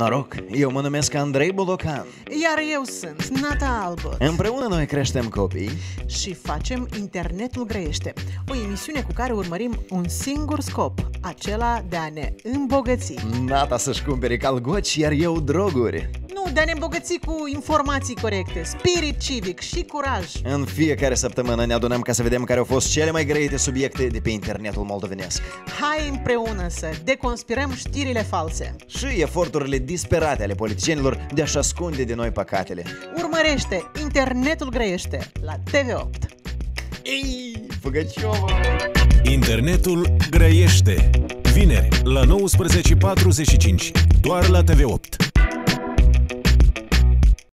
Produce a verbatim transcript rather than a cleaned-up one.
Noroc, eu mă numesc Andrei Bolocan. Iar eu sunt Nata Albot. Împreună noi creștem copii și facem Internetul Grăiește, o emisiune cu care urmărim un singur scop, acela de a ne îmbogăți. Nata să-și cumpere calgoci, iar eu droguri. Nu, de a ne îmbogăți cu informații corecte, spirit civic și curaj. În fiecare săptămână ne adunăm ca să vedem care au fost cele mai grăite subiecte de pe internetul moldovenesc. Hai împreună să deconspirăm știrile false și eforturile disperate ale politicienilor de a-și ascunde de noi păcatele. Urmărește Internetul Grăiește la T V opt. Ei, Făgăciova! Internetul Grăiește. Vineri la nouăsprezece patruzeci și cinci, doar la T V opt.